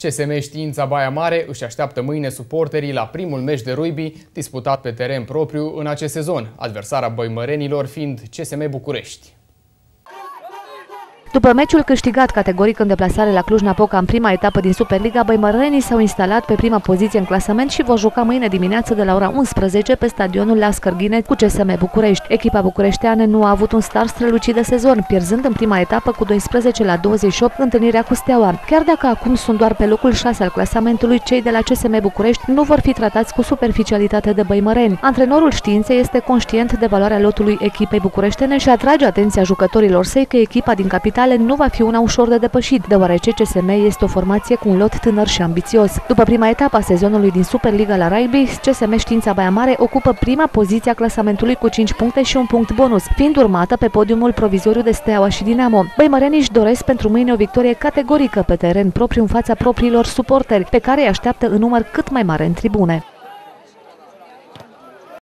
CSM Știința Baia Mare își așteaptă mâine suporterii la primul meci de rugby disputat pe teren propriu în acest sezon, adversara băimărenilor fiind CSM București. După meciul câștigat categoric în deplasare la Cluj-Napoca în prima etapă din Superliga, băimărenii s-au instalat pe prima poziție în clasament și vor juca mâine dimineață de la ora 11 pe stadionul La Scărghine cu CSM București. Echipa bucureșteană nu a avut un start strălucit de sezon, pierzând în prima etapă cu 12-28 întâlnirea cu Steaua. Chiar dacă acum sunt doar pe locul 6 al clasamentului, cei de la CSM București nu vor fi tratați cu superficialitate de băimăreni. Antrenorul Științei este conștient de valoarea lotului echipei bucureștene și atrage atenția jucătorilor săi că echipa din capitală nu va fi una ușor de depășit, deoarece CSM este o formație cu un lot tânăr și ambițios. După prima etapă a sezonului din Superliga la rugby, CSM Știința Baia Mare ocupă prima poziție a clasamentului cu 5 puncte și un punct bonus, fiind urmată pe podiumul provizoriu de Steaua și Dinamo. Băimărenii își doresc pentru mâine o victorie categorică pe teren propriu în fața propriilor suporteri, pe care îi așteaptă în număr cât mai mare în tribune.